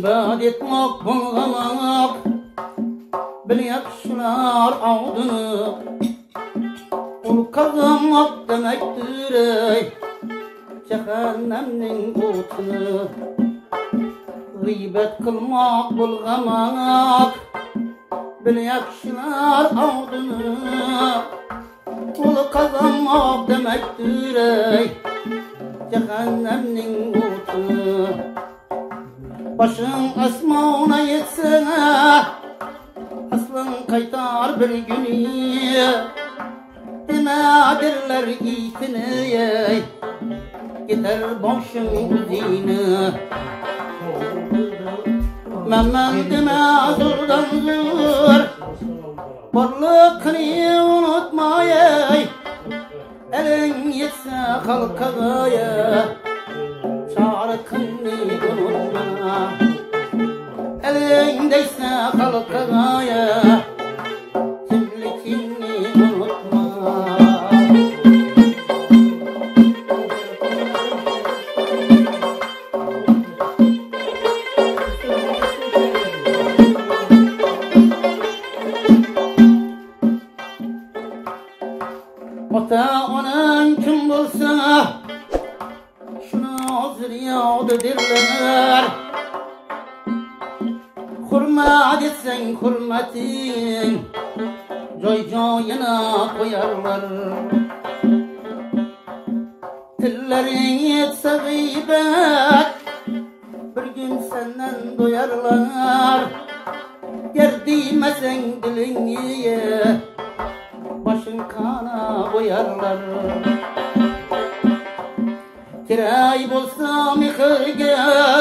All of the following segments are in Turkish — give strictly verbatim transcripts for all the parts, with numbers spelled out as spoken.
gıybet etmek bulgamak bilyapşılar ağdını ul kazanmak demektir ey cehennemnin otunu gıybet kılmak bulgamak bilyapşılar ağdını ul kazanmak demektir ey cehennemnin otunu başın asmağına yetsene aslın kaytar bir günü demedirler itini gider başın uzini memmen deme zurdandır varlıkını unutmayay elin yetse halkaya çarkını unutma elindeyse halkaya kimlikini unutma ota onun kim bulsa şunu ziryadı dirler hurmat etsen hurmatin joy joyuna koyarlar tillerin yetse gıybet bir gün senden doyarlar ger diymesen dilini başın kana boyarlar kiray bolsa mihirge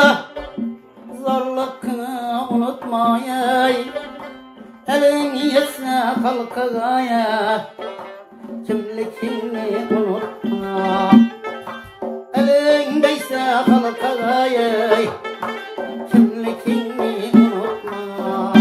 zarlıkını unutmayay elin yetse halkaya kimlikini unutma elindeyse halkaya kimlikini unutma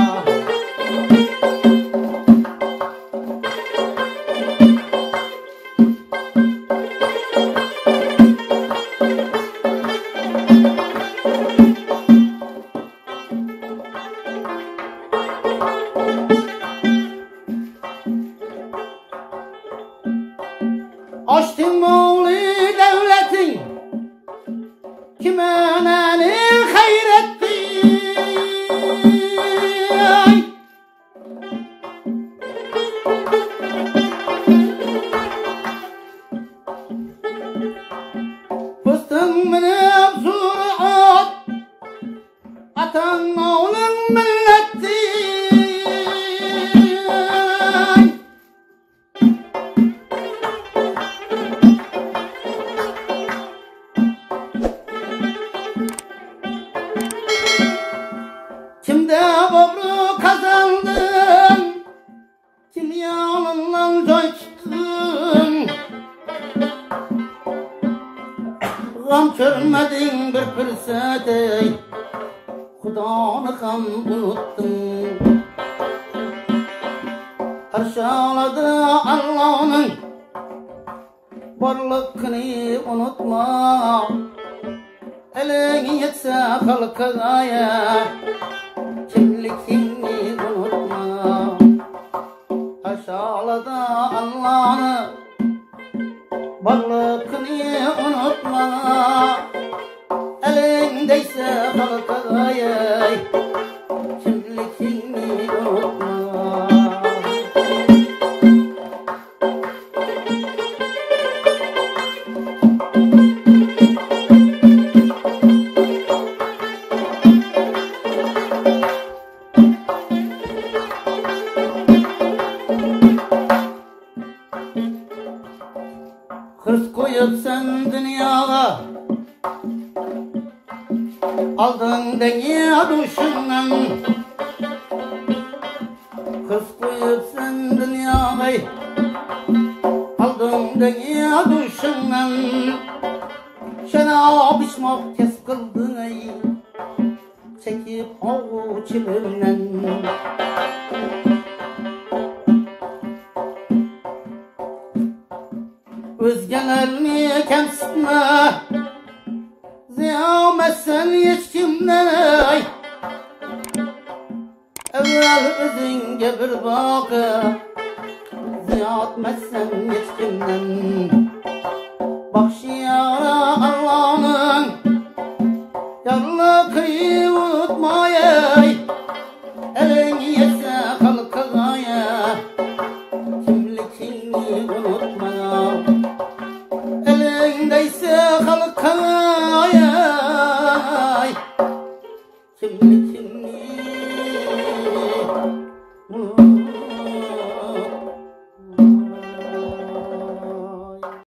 açtın oğlu devletin kime neni hayrettin fıstın minip surat atan oğlun milletin kimde bobru kazandın kim yanından coştun gam körmedin bir fırsat ey Xudanı ham unuttun arşaladı Allah'ın varlıkını unutma elin yetse halkaya kimlikini unutma aşağıda Allah'ını varlıkını unutma elindeyse halkaya kimlikini unutma hırs koyup sen dünyaya aldın dünya düşünden hırs koyup sen dünyaya aldın dünya düşünden şenab içmek kes kıldın ey çekip oğu çilimden özgelerini kemsitme ziyamezsen hiç kimden gel özünge bir bakıp ziyatmezsen hiç kimden. Bakşiyara Allah'ın yallah kıyıvutmayay, elin yetse halkaya kimlikini unutma. Elindeyse halkaya kimlik